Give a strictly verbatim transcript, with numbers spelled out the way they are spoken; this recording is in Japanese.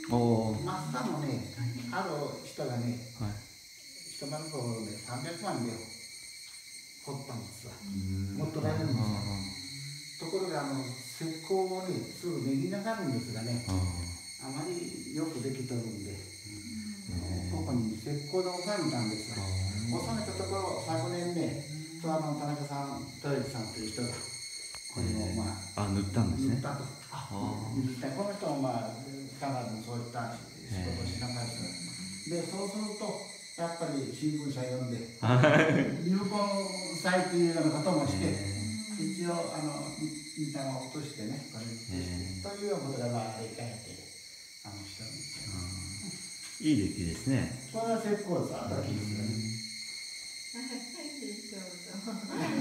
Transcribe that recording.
おー。 マスターもね、ある人がね、 はい。 一丸ところでさんびゃくまんで掘ったんですわ。 うんもっと大変ですよ。ところがあの石膏をね、すぐめぎなさるんですがね、あまりよくできとるんで、ここに石膏で収めたんですよ。収めたところ、昨年ね、とあの田中さん、豊地さんという人が、これをまあ、 あ、塗ったんですね。 塗ったと。塗ったこの人もまあ、必ずそういった仕事をしなさいと。で、そうすると、やっぱり新聞社読んで、入魂祭というようなこともして、一応、あの、みんなを落としてね、これにして、というようなことがまあ、理解って、あの、してるんですよ。 いい出来ですね。 これは石膏です、新しいですよね。